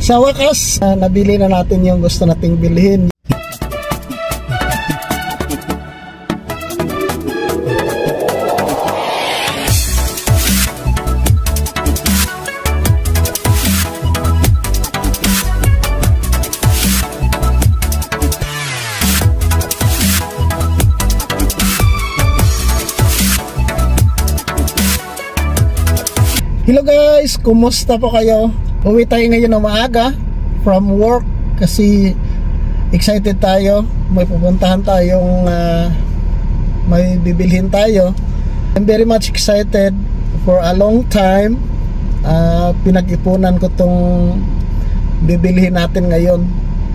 Sa wakas, nabili na natin yung gusto nating bilhin. Hello guys, kumusta po kayo? Uwi tayo ngayon ng maaga from work kasi excited tayo. May pupuntahan tayong may bibilhin tayo. I'm very much excited for a long time. Pinag-ipunan ko tong bibilhin natin ngayon.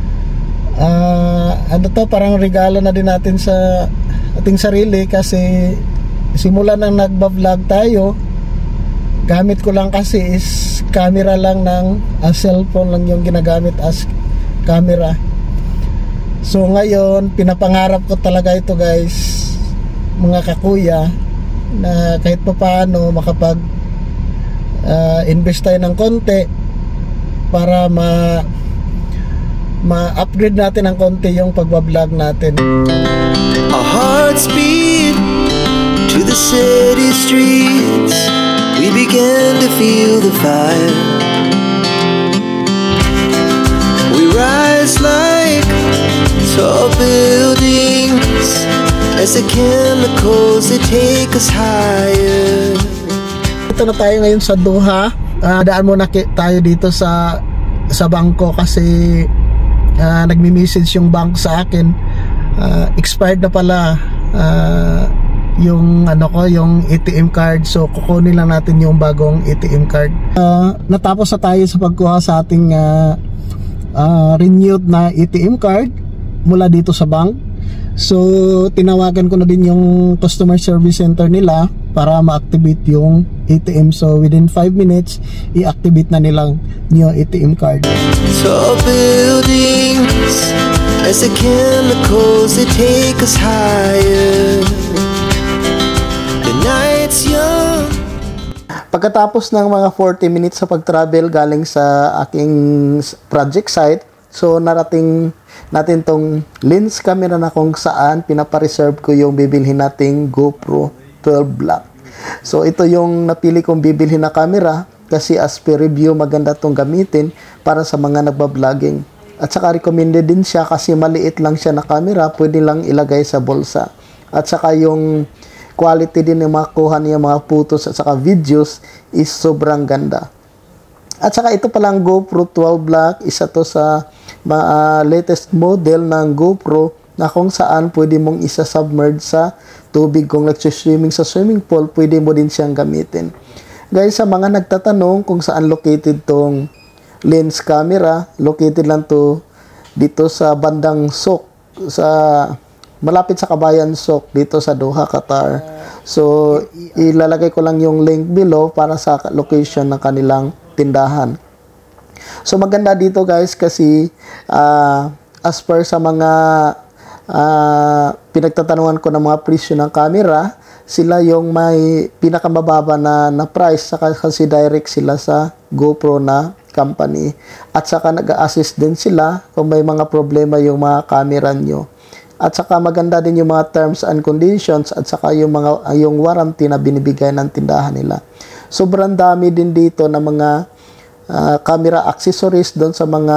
Ano to, parang regalo na din natin sa ating sarili kasi simula nang nagba-vlog tayo, gamit ko lang kasi is camera lang ng cellphone lang yung ginagamit as camera. So ngayon, pinapangarap ko talaga ito guys, mga kakuya, na kahit pa paano makapag invest tayo ng konti para ma-upgrade natin ng konti yung pagbablog natin. Our hearts beat to the city streets. We began to feel the fire. We rise like tall buildings as the chemicals they take us higher. Ito na tayo ngayon sa Doha. Daan muna tayo dito sa bangko kasi nagmi-message yung bank sa akin. Expired na pala yung yung ATM card, so kukunin lang natin yung bagong ATM card. Natapos na tayo sa pagkuha sa ating renewed na ATM card mula dito sa bank. So tinawagan ko na din yung customer service center nila para ma-activate yung ATM. So within 5 minutes i-activate na nilang new ATM card. Tall buildings as the chemicals they take us higher. Pagkatapos ng mga 40 minutes sa pag-travel galing sa aking project site, so narating natin tong lens camera na kung saan pinapareserve ko yung bibilhin nating GoPro 12 Black. So ito yung napili kong bibilhin na camera kasi as per review maganda tong gamitin para sa mga nagba-vlogging. At saka recommended din siya kasi maliit lang siya na camera, pwede lang ilagay sa bulsa. At saka yung quality din ng makuha niya mga photos at saka videos is sobrang ganda. At saka ito palang GoPro 12 Black, isa to sa latest model ng GoPro na kung saan pwede mong isa-submerge sa tubig. Kung nag-swimming sa swimming pool, pwede mo din siyang gamitin. Guys, sa mga nagtatanong kung saan located tong lens camera, located lang to dito sa bandang Sok, malapit sa Kabayan Sok dito sa Doha, Qatar. So ilalagay ko lang yung link below para sa location ng kanilang tindahan. So maganda dito guys kasi as per sa mga pinagtatanungan ko ng mga presyo ng camera, sila yung may pinakamababa na price, saka kasi direct sila sa GoPro na company. At saka nag-assist din sila kung may mga problema yung mga camera nyo. At saka maganda din yung mga terms and conditions at saka yung warranty na binibigay ng tindahan nila. Sobrang dami din dito na mga camera accessories doon sa mga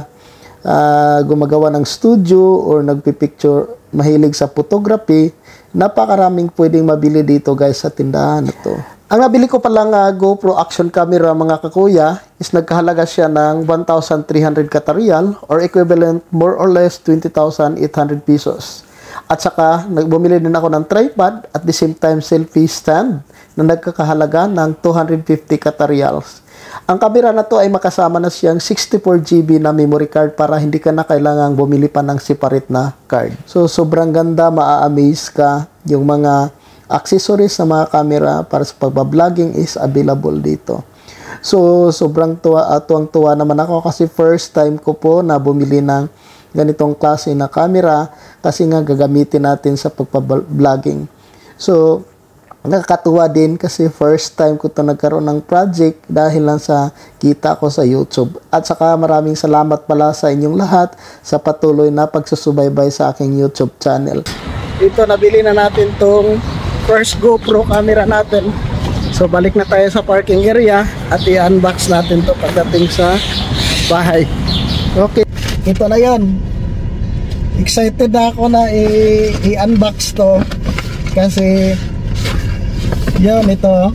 gumagawa ng studio or nagpipicture, mahilig sa photography. Napakaraming pwedeng mabili dito guys sa tindahan ito. Ang nabili ko palang GoPro action camera mga kakuya is nagkahalaga siya ng 1,300 Qatarial or equivalent more or less 20,800 pesos. At saka bumili din ako ng tripod at the same time selfie stand na nagkakahalaga ng 250 Qatarials. Ang camera na to ay makasama na siyang 64GB na memory card para hindi ka na kailangang bumili pa ng separate na card. So sobrang ganda, maa-amaze ka. Yung mga accessories sa mga camera para sa pagbabloging is available dito. So sobrang tuwang-tuwa naman ako kasi first time ko po na bumili ng ganitong klase na camera kasi nga gagamitin natin sa pagbabloging. So nakakatuwa din kasi first time ko to nagkaroon ng project dahil lang sa kita ko sa YouTube. At saka maraming salamat pala sa inyong lahat sa patuloy na pagsusubaybay sa aking YouTube channel. Dito nabili na natin tong first GoPro camera natin. So balik na tayo sa parking area at i-unbox natin to pagdating sa bahay. Okay, ito na yan. Excited na ako na i-unbox to kasi yan, ito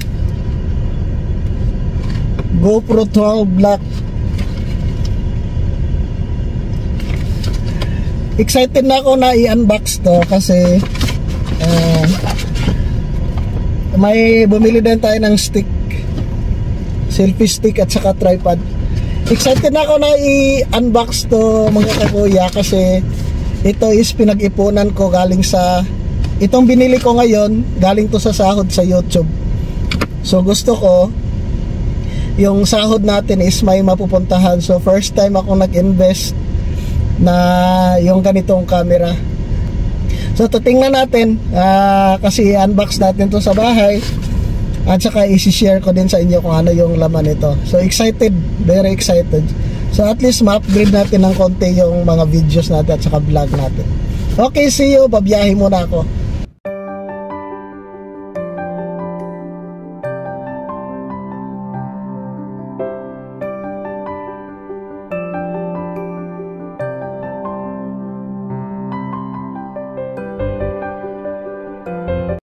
GoPro 12 Black. Excited na ako na i-unbox to kasi may bumili din tayo ng stick, selfie stick at saka tripod. Excited na ako na i-unbox to mga kakuya kasi ito is pinag-ipunan ko galing sa itong binili ko ngayon, galing to sa sahod sa YouTube. So gusto ko yung sahod natin is may mapupuntahan. So first time ako nag-invest na yung ganitong camera. So titingnan natin kasi i-unbox natin to sa bahay at saka i-share ko din sa inyo kung ano yung laman nito. So excited, very excited. So at least ma-upgrade natin ng konti yung mga videos natin at saka vlog natin. Okay, see you. Babiyahe muna ako.